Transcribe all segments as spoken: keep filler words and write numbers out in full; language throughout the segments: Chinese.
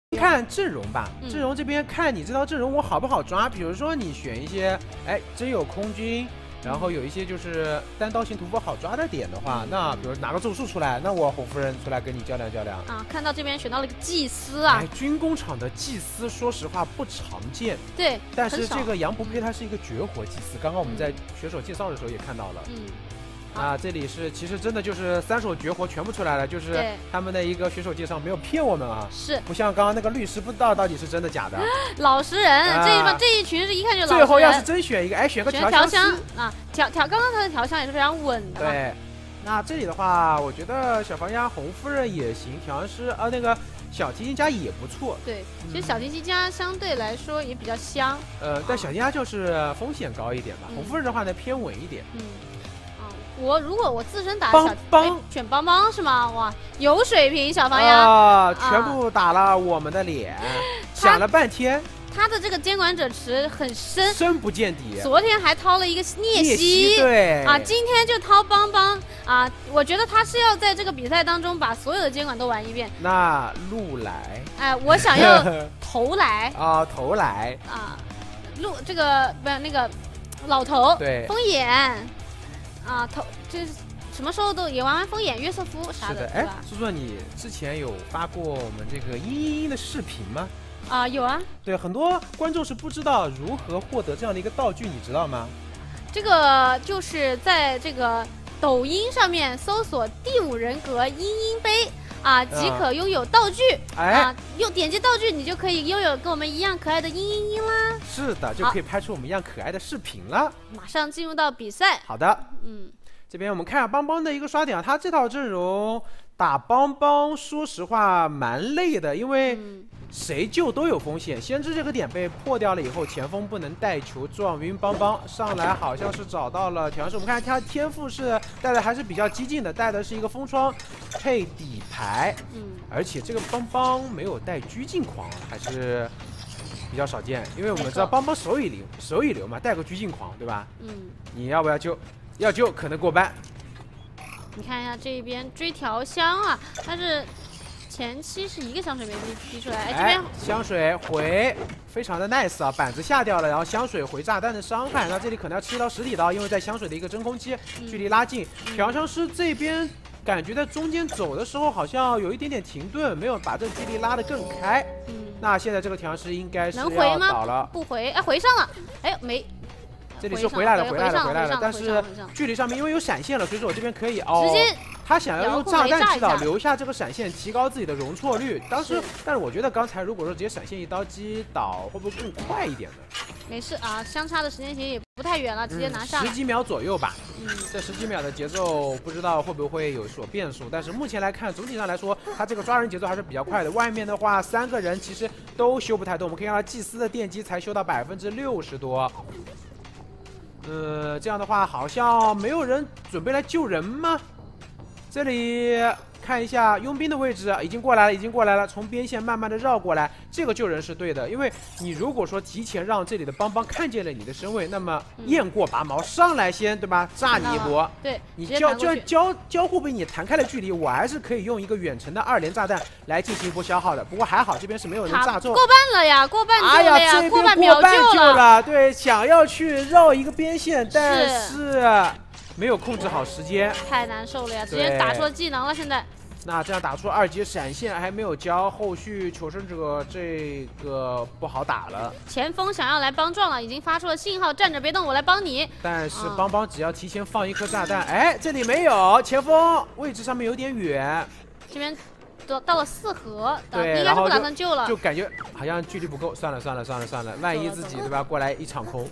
看阵容吧， 嗯、 阵容这边看你这套阵容我好不好抓。比如说你选一些，哎，真有空军，然后有一些就是单刀型屠夫好抓的点的话，嗯、那比如拿个咒术出来，那我红夫人出来跟你较量较量啊。看到这边选到了一个祭司啊， 哎，军工厂的祭司说实话不常见， 对， 但是这个杨不配他是一个绝活祭司，刚刚我们在选手介绍的时候也看到了， 嗯。 啊，这里是其实真的就是三手绝活全部出来了，就是他们的一个选手介绍没有骗我们啊， 是不像刚刚那个律师不知道到底是真的假的。 老实人，啊、这一帮这一群是一看就老实人。 最后要是真选一个，哎，选个调香啊，调调刚刚他的调香也是非常稳的。 对，那这里的话，我觉得小黄鸭红夫人也行，调香师啊那个小提琴家也不错。 对，其实小提琴家相对来说也比较香。 呃，但小提琴家就是风险高一点吧，嗯、红夫人的话呢偏稳一点。 嗯。我如果我自身打邦邦、 哎、选邦邦是吗？哇，有水平小黄鸭啊，全部打了我们的脸，想了半天。 他的这个监管者池很深， 深不见底。 昨天还掏了一个聂西， 对啊，今天就掏邦邦啊。我觉得他是要在这个比赛当中把所有的监管都玩一遍。 那路来， 哎，我想要头来啊，头来啊，路这个不是那个老头， 对， 风眼。啊，头这什么时候都也玩玩风眼、约瑟夫啥的， 哎，苏苏，你之前有发过我们这个嘤嘤嘤的视频吗？ 啊，有啊。 对，很多观众是不知道如何获得这样的一个道具，你知道吗？ 这个就是在这个抖音上面搜索“第五人格嘤嘤杯”啊，即可拥有道具。 哎、 啊，用点击道具，你就可以拥有跟我们一样可爱的嘤嘤嘤啦。 是的，就可以拍出我们一样可爱的视频了。 马上进入到比赛。 好的， 嗯， 这边我们看下邦邦的一个刷点啊，他这套阵容打邦邦，说实话蛮累的，因为谁救都有风险。先知这个点被破掉了以后，前锋不能带球撞晕邦邦，上来好像是找到了调香师。我们看他天赋是带的还是比较激进的，带的是一个风窗配底牌， 嗯， 而且这个邦邦没有带拘禁狂，还是比较少见，因为我们知道邦邦手语流手语流嘛，带个拘禁狂，对吧？ 嗯， 你要不要救？要救可能过半。 你看一下这边追调香啊，但是前期是一个香水没滴滴出来，哎，这边香水回非常的 nice 啊，板子下掉了，然后香水回炸弹的伤害，那这里可能要吃一刀实体刀，因为在香水的一个真空期，距离拉近。 嗯、 调香师这边感觉在中间走的时候好像有一点点停顿，没有把这个距离拉得更开。 嗯， 那现在这个调香师应该是能回吗？ 倒了， 不回，哎，回上了，哎，没。 这里是回来了，回来了，回来了，但是距离上面因为有闪现了，所以说我这边可以哦。 直接他想要用炸弹击倒，留下这个闪现，提高自己的容错率。当时，但是我觉得刚才如果说直接闪现一刀击倒，会不会更快一点呢？ 没事啊，相差的时间其实也不太远了，直接拿下。 十几秒左右吧。 嗯， 这十几秒的节奏不知道会不会有所变数，但是目前来看，总体上来说，他这个抓人节奏还是比较快的。外面的话，三个人其实都修不太动，我们可以看到祭司的电击才修到百分之六十多。呃，这样的话好像没有人准备来救人吗？这里看一下佣兵的位置，已经过来了，已经过来了，从边线慢慢的绕过来，这个救人是对的，因为你如果说提前让这里的邦邦看见了你的身位，那么雁过拔毛上来先，对吧？炸你一波， 对， 你交交交交互被你弹开了距离，我还是可以用一个远程的二连炸弹来进行一波消耗的。不过还好这边是没有人炸中， 过半了呀，过半救了呀， 哎呀， 过半秒救了，对，想要去绕一个边线，但是没有控制好时间， 太难受了呀！直接打出了技能了，现在。 那这样打出二阶闪现还没有交，后续求生者这个不好打了。 前锋想要来帮撞了，已经发出了信号，站着别动，我来帮你。 但是邦邦只要提前放一颗炸弹，哎，这里没有，前锋位置上面有点远。 这边到到了四合， 对， 应该是不打算救了， 就感觉好像距离不够，算了算了算了算了，万一自己对吧过来一场空。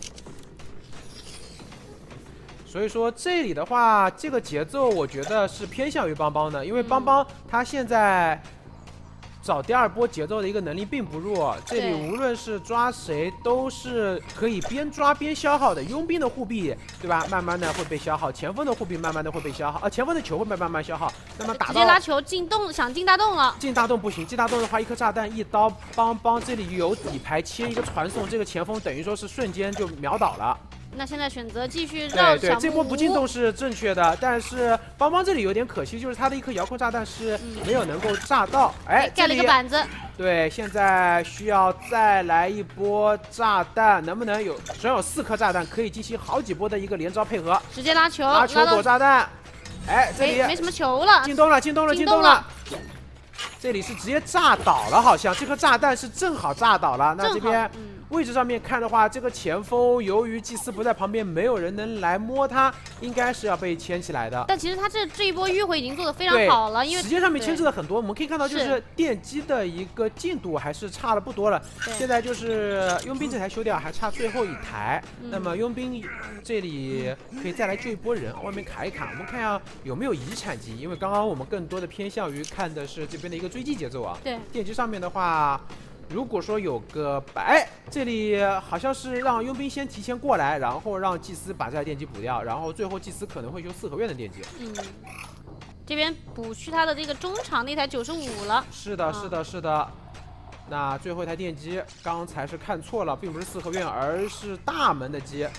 所以说这里的话，这个节奏我觉得是偏向于邦邦的，因为邦邦他现在找第二波节奏的一个能力并不弱，这里无论是抓谁都是可以边抓边消耗的。佣兵的护臂对吧，慢慢的会被消耗，前锋的护臂慢慢的会被消耗，啊，前锋的球会被慢慢消耗。那么打到直接拉球进洞，想进大洞了。 进大洞不行，进大洞的话，一颗炸弹一刀邦邦，这里有底牌切一个传送，这个前锋等于说是瞬间就秒倒了。 那现在选择继续绕对对，这波不进动洞是正确的，但是邦邦这里有点可惜，就是他的一颗遥控炸弹是没有能够炸到。哎， 盖了一个板子。 对，现在需要再来一波炸弹，能不能有？只要有四颗炸弹，可以进行好几波的一个连招配合。 直接拉球， 拉球躲炸弹。哎，这里没没什么球了， 进洞了，进洞了，进洞了。这里是直接炸倒了，好像这颗炸弹是正好炸倒了。那这边位置上面看的话，这个前锋由于祭司不在旁边，没有人能来摸他，应该是要被牵起来的。 但其实他这这一波迂回已经做得非常好了，因为时间上面牵制了很多。我们可以看到，就是电机的一个进度还是差了不多了。现在就是佣兵这台修掉，还差最后一台。嗯、那么佣兵这里可以再来救一波人，外面卡一卡。我们看一下有没有遗产机，因为刚刚我们更多的偏向于看的是这边的一个追击节奏啊。 对， 电机上面的话。如果说有个白，这里好像是让佣兵先提前过来，然后让祭司把这台电机补掉，然后最后祭司可能会修四合院的电机。 嗯，这边补去他的这个中场那台九十五了。 是的，是的，是的。那最后一台电机，刚才是看错了，并不是四合院，而是大门的机。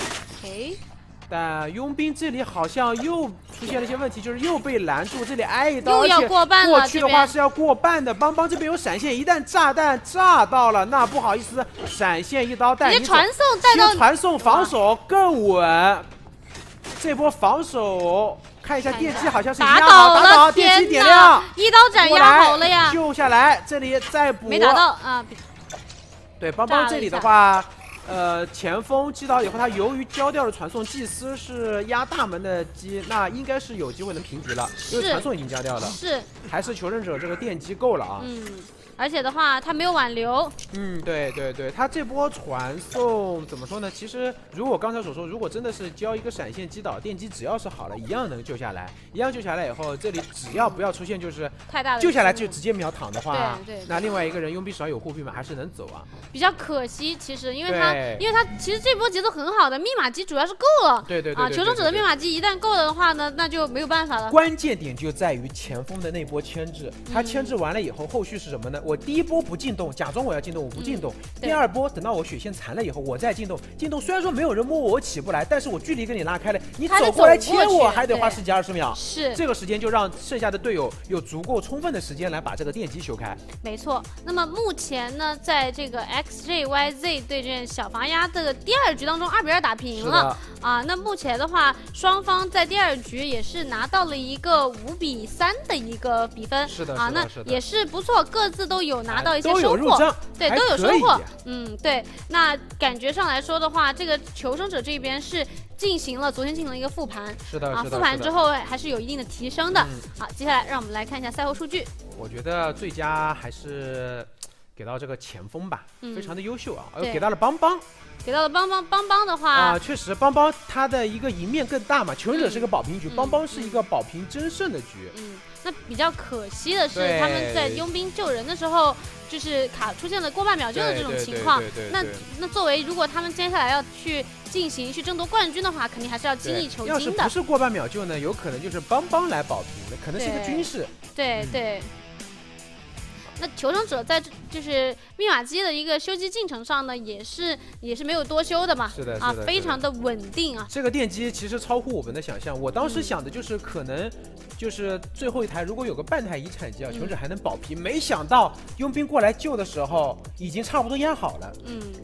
OK。 但佣兵这里好像又出现了一些问题，就是又被拦住，这里挨一刀， 又要过半了。 过去的话是要过半的。邦邦这边有闪现，一旦炸弹炸到了，那不好意思，闪现一刀带你走。 直接传送带到， 传送防守更稳。这波防守看一下电机好像是压好，打倒，电机点亮， 一刀斩压好了呀， 救下来，这里再补， 没打到啊。 对，邦邦这里的话。呃，前锋击倒以后，他由于交掉了传送，祭司是压大门的击，那应该是有机会能平局了，因为传送已经交掉了。 是， 还是求生者这个电击够了啊。 嗯，而且的话，他没有挽留。 嗯，对对对，他这波传送怎么说呢？其实如果刚才所说，如果真的是交一个闪现击倒，电击只要是好了，一样能救下来。一样救下来以后，这里只要不要出现就是太大的救下来就直接秒躺的话， 对对， 那另外一个人佣兵手上有护臂嘛，还是能走啊。 比较可惜，其实因为他因为他其实这波节奏很好的，密码机主要是够了。 对对对啊， 求生者的密码机一旦够了的话呢，那就没有办法了。 关键点就在于前锋的那波牵制，他牵制完了以后，后续是什么呢？我第一波不进动，假装我要进动，我不进动。嗯、第二波等到我血线残了以后，我再进动。进动虽然说没有人摸我，我起不来，但是我距离跟你拉开了，你走过来牵我还得花十几二十秒。 是这个时间就让剩下的队友有足够充分的时间来把这个电机修开。 没错。那么目前呢，在这个 X J Y Z 对阵小防压的第二局当中，二比二打平了啊。那目前的话，双方在第二局也是拿到了一个五比三的一个比分。 是的， 啊，那也是不错，各自都有拿到一些收获， 都有入账， 对，都有收获。嗯，对。那感觉上来说的话，这个求生者这边是进行了昨天进行了一个复盘， 是的， 啊，复盘之后还是有一定的提升的。好，接下来让我们来看一下赛后数据。 我觉得最佳还是给到这个前锋吧， 嗯、 非常的优秀啊，呃，给到了邦邦。 给到了邦邦，邦邦的话啊，确实邦邦他的一个赢面更大嘛。求生者是个保平局，邦邦是一个保平争胜的局。 嗯，那比较可惜的是，他们在佣兵救人的时候，就是卡出现了过半秒救的这种情况。那那作为如果他们接下来要去进行去争夺冠军的话，肯定还是要精益求精的。 要是不是过半秒救呢，有可能就是邦邦来保平的，可能是一个军事。 对对。嗯那求生者在就是密码机的一个修机进程上呢，也是也是没有多修的嘛， 是的， 啊，非常的稳定啊。 这个电机其实超乎我们的想象，我当时想的就是可能就是最后一台如果有个半台遗产机啊，求生者还能保平，没想到佣兵过来救的时候已经差不多压好了。 嗯，